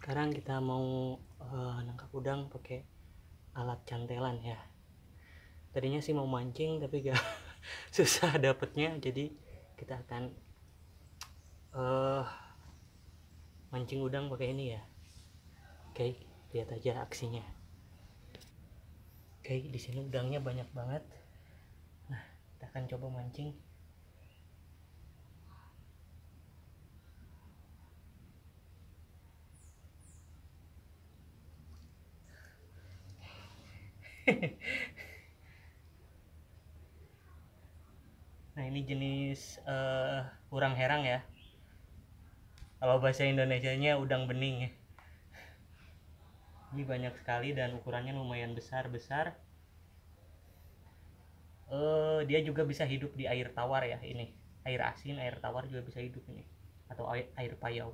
Sekarang kita mau nangkap udang pakai alat cantelan ya. Tadinya sih mau mancing tapi gak susah dapetnya, jadi kita akan uh, mancing udang pakai ini ya. Oke, lihat aja aksinya. Oke, di sini udangnya banyak banget. Nah, kita akan coba mancing. Nah, ini jenis urang herang ya. Kalau bahasa Indonesianya udang bening ya. Ini banyak sekali dan ukurannya lumayan besar-besar. Dia juga bisa hidup di air tawar ya, ini air asin, air tawar juga bisa hidup ini, atau air payau.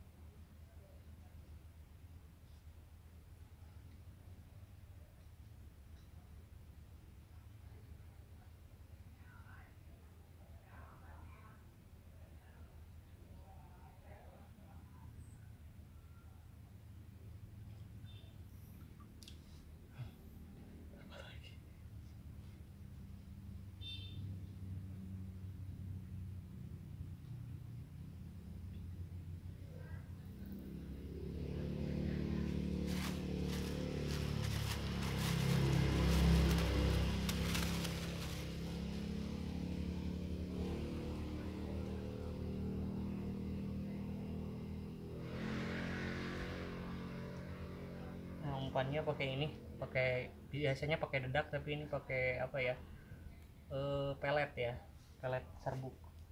Nah, umpannya pakai ini, biasanya pakai dedak, tapi ini pakai apa ya, pelet ya, pelet serbuk.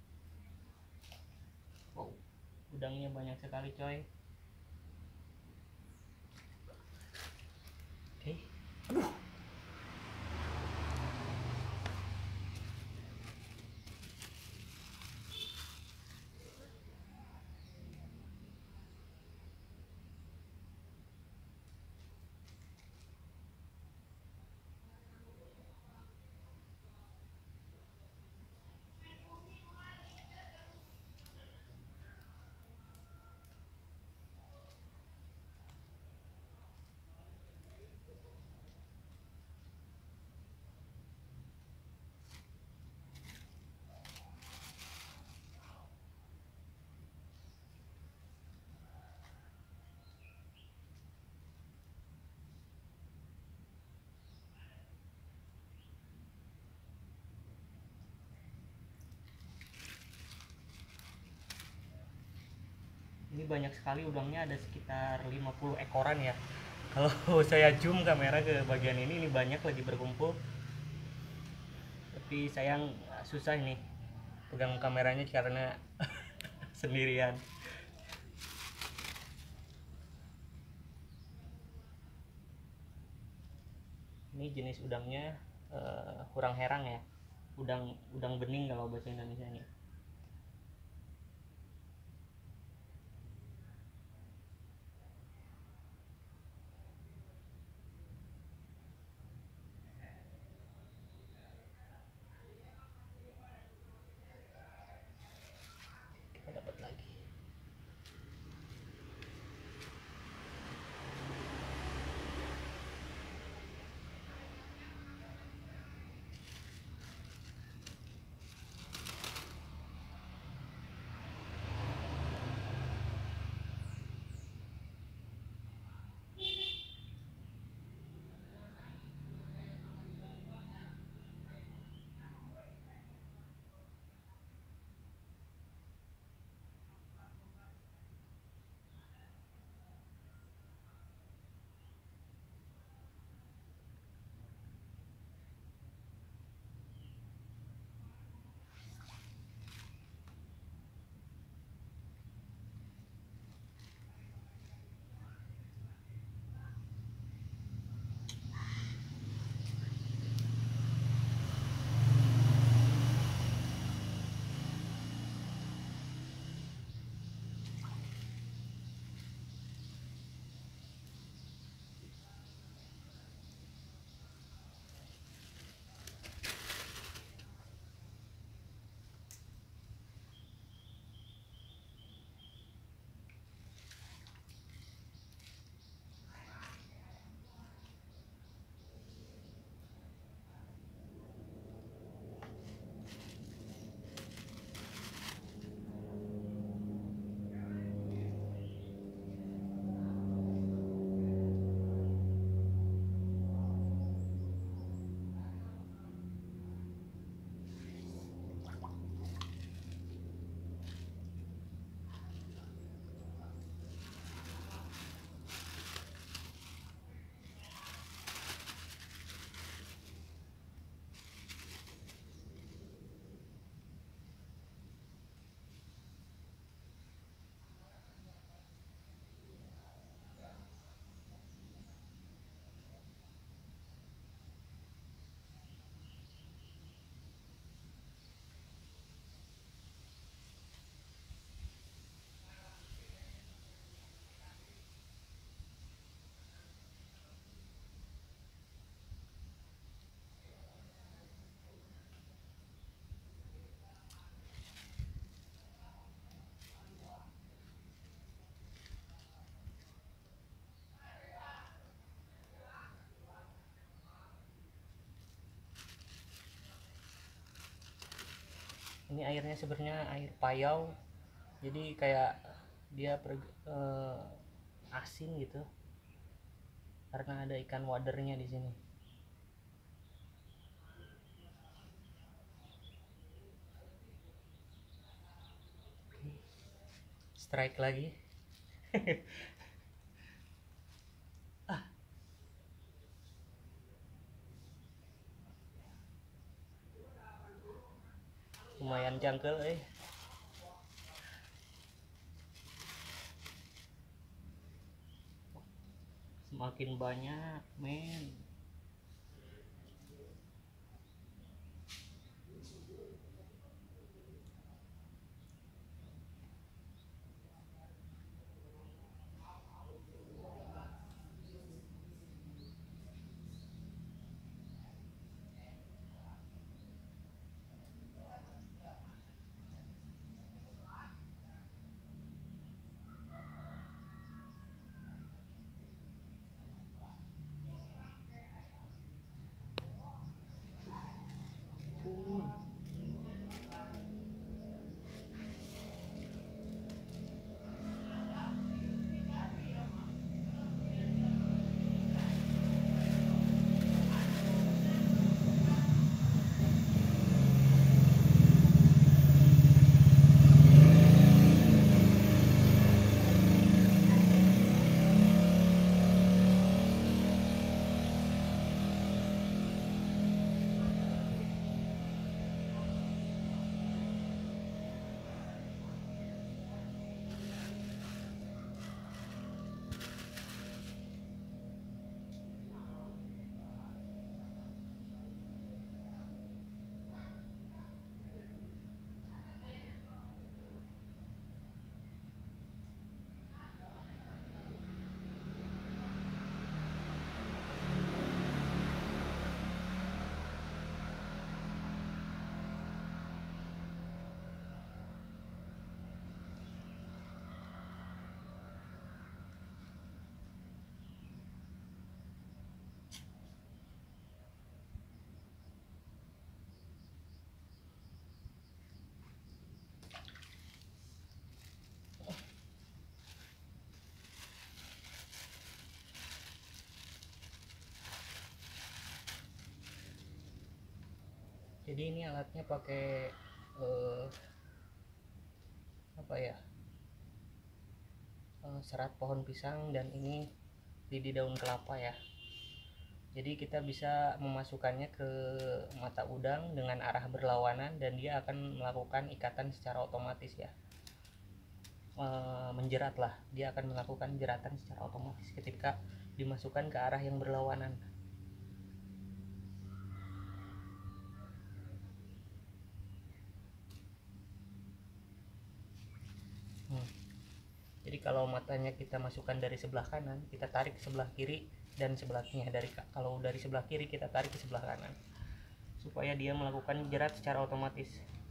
Wow, udangnya banyak sekali coy. Oke. Aduh. Ini banyak sekali udangnya, ada sekitar 50 ekoran ya. Kalau saya zoom kamera ke bagian ini banyak lagi berkumpul. Tapi sayang susah nih pegang kameranya karena sendirian. Ini jenis udangnya urang herang ya, udang udang bening kalau bahasa Indonesia nya. Kita dapat lagi. Ini airnya sebenarnya air payau, jadi kayak dia asin gitu karena ada ikan wadernya di sini. Strike lagi. Lumayan jangkel semakin banyak men. Jadi ini alatnya pakai apa ya, serat pohon pisang, dan ini lidi daun kelapa ya. Jadi kita bisa memasukkannya ke mata udang dengan arah berlawanan dan dia akan melakukan ikatan secara otomatis ya. Menjerat lah, dia akan melakukan jeratan secara otomatis ketika dimasukkan ke arah yang berlawanan. Jadi kalau matanya kita masukkan dari sebelah kanan, kita tarik ke sebelah kiri, dan sebaliknya, kalau dari sebelah kiri kita tarik ke sebelah kanan supaya dia melakukan jerat secara otomatis.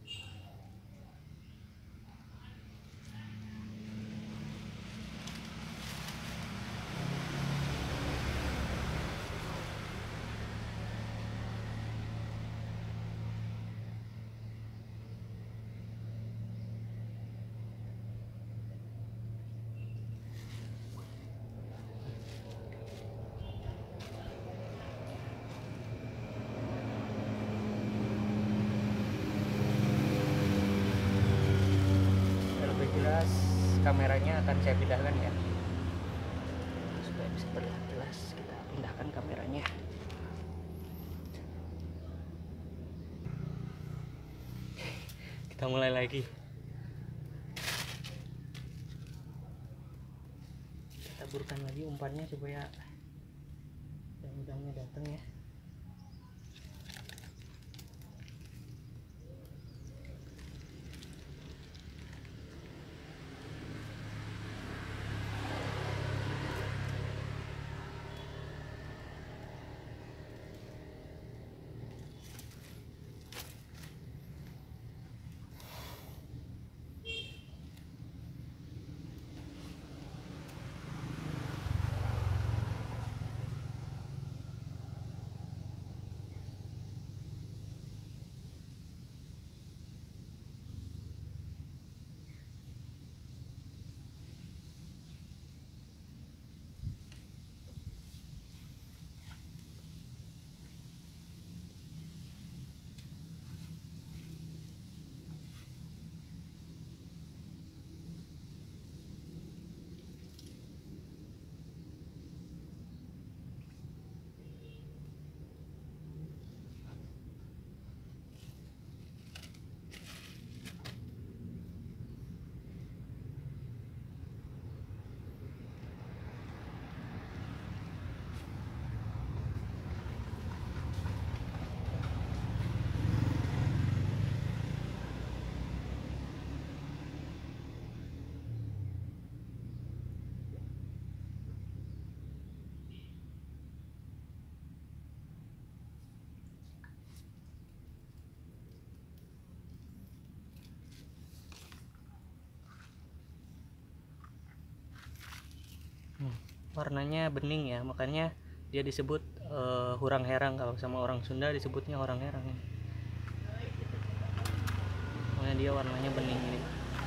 Jelas kameranya akan saya pindahkan ya, supaya bisa terlihat jelas. Kita pindahkan kameranya. Kita mulai lagi. Kita taburkan lagi umpannya supaya udang-udangnya datang ya. warnanya bening ya, makanya dia disebut hurang herang. Kalau sama orang Sunda disebutnya orang herang, makanya dia warnanya bening ini.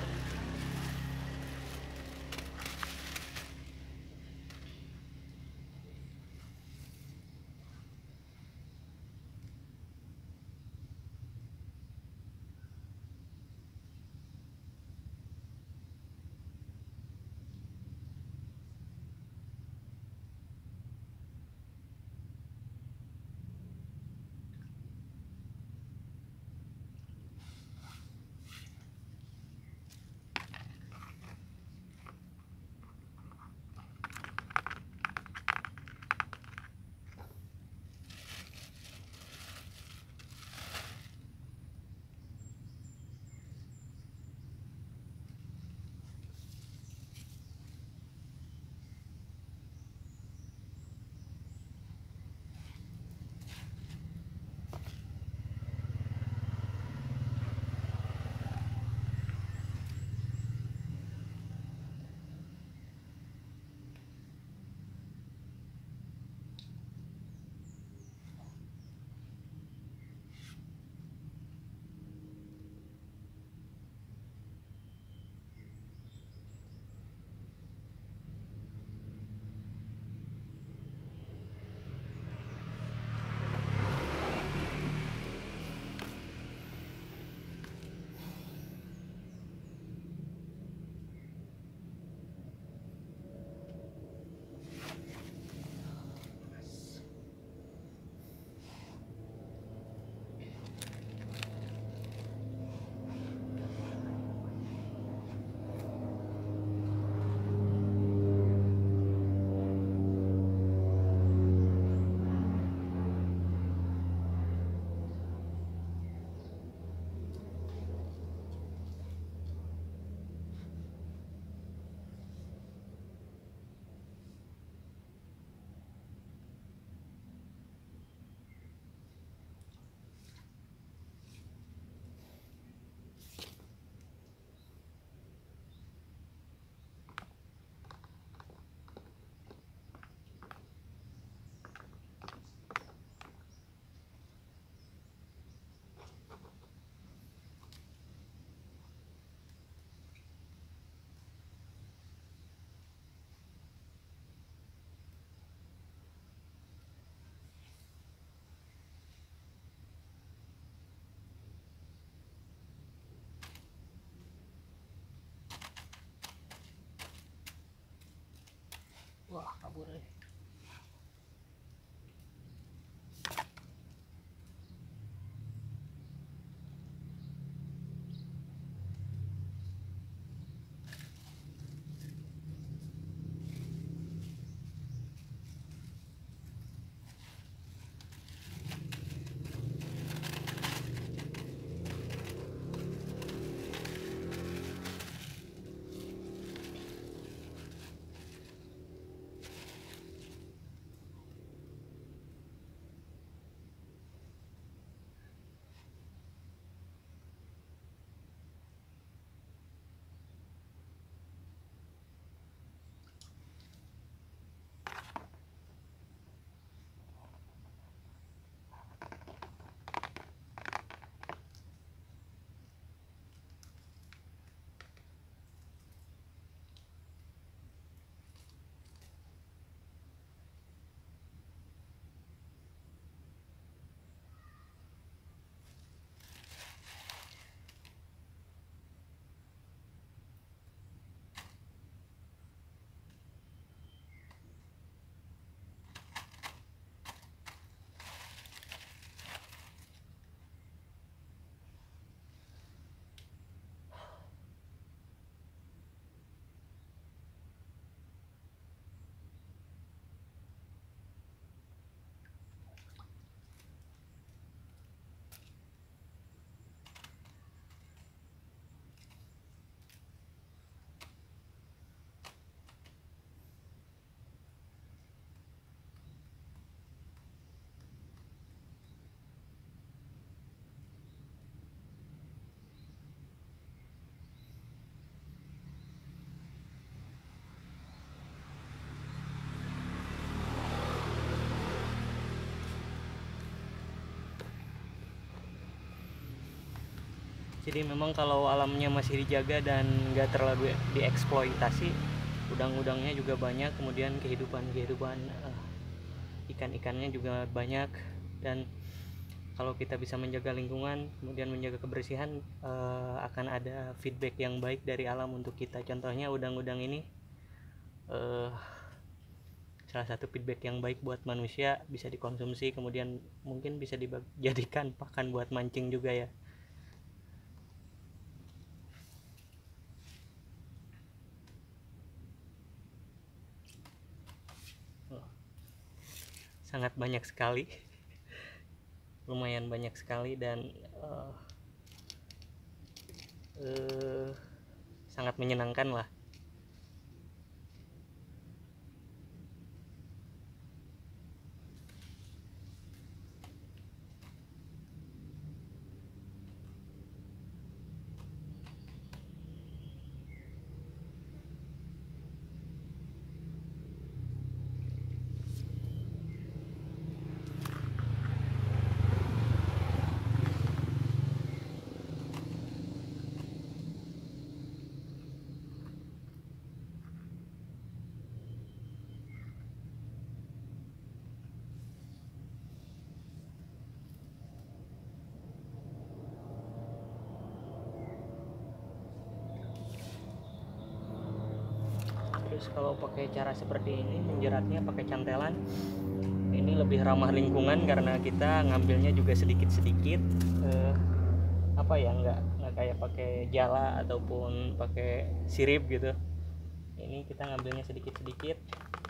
Wah, kabur deh. Jadi memang kalau alamnya masih dijaga dan nggak terlalu dieksploitasi, udang-udangnya juga banyak, kemudian kehidupan ikan-ikannya juga banyak. Dan kalau kita bisa menjaga lingkungan, kemudian menjaga kebersihan, akan ada feedback yang baik dari alam untuk kita. Contohnya udang-udang ini, salah satu feedback yang baik buat manusia, bisa dikonsumsi, kemudian mungkin bisa dijadikan pakan buat mancing juga ya. Sangat banyak sekali, lumayan banyak sekali, dan sangat menyenangkan lah. Terus kalau pakai cara seperti ini, menjeratnya pakai cantelan, ini lebih ramah lingkungan karena kita ngambilnya juga sedikit-sedikit, apa ya, nggak kayak pakai jala ataupun pakai sirip gitu. Ini kita ngambilnya sedikit-sedikit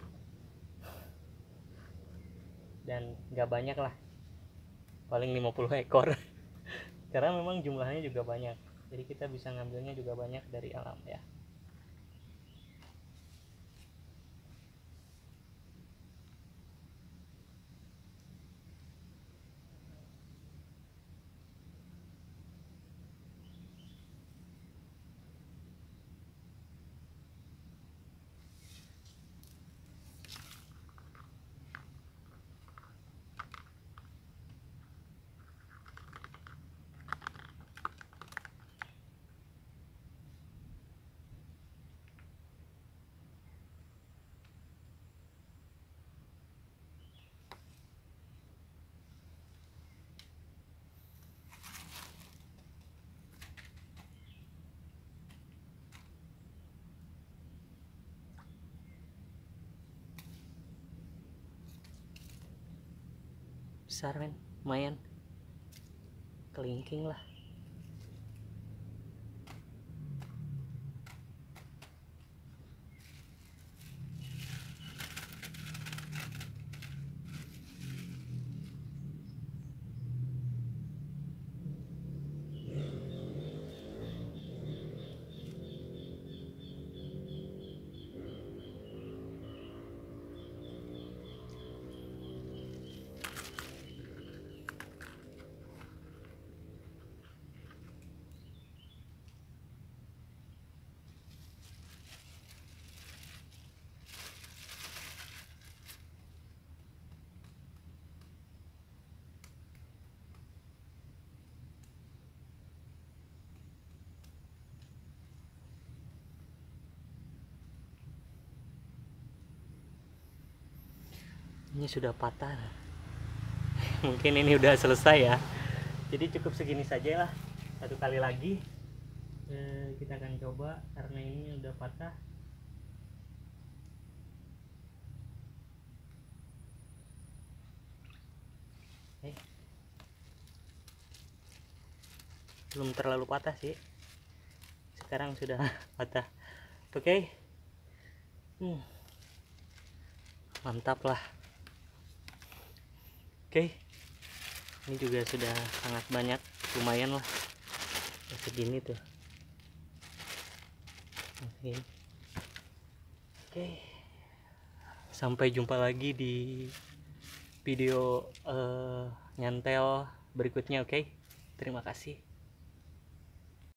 dan nggak banyak lah, paling 50 ekor karena memang jumlahnya juga banyak, jadi kita bisa ngambilnya juga banyak dari alam ya. Besar men, lumayan, kelingking lah. Ini sudah patah. Mungkin ini udah selesai ya, jadi cukup segini saja lah. Satu kali lagi kita akan coba karena ini udah patah. Belum terlalu patah sih, sekarang sudah patah. Oke. Mantap lah. Oke, ini juga sudah sangat banyak, lumayan lah segini tuh. Oke, sampai jumpa lagi di video nyantel berikutnya. Oke, terima kasih.